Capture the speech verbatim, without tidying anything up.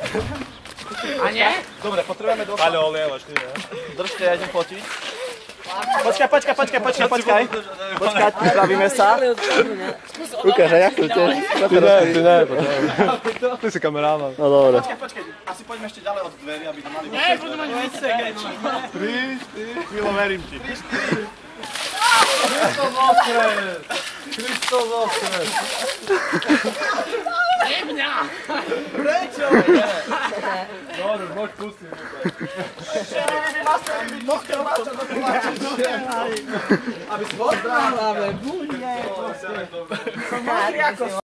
A nie? Dobre, potrebujeme do... Ale olievaš, ty ne? Držte, ja idem fotiť. Počkaj, počkaj, počkaj, počkaj, počkaj. Počkaj, pripravíme sa. Ukáž, jak to tiež? Ty ne, ty ne, potrebujem. Ty si kameráman. No dobre. Počkaj, počkaj, asi poďme ešte ďalej od dverí, aby to mali... Nie, budú mať výsek. Tri, štyri. Milo, verím ti. Kristos Voskres! Kristos Voskres! Nie mňa. Prečo? Dobre, môž pustiť. Aby si bol zdravý. Ale bude.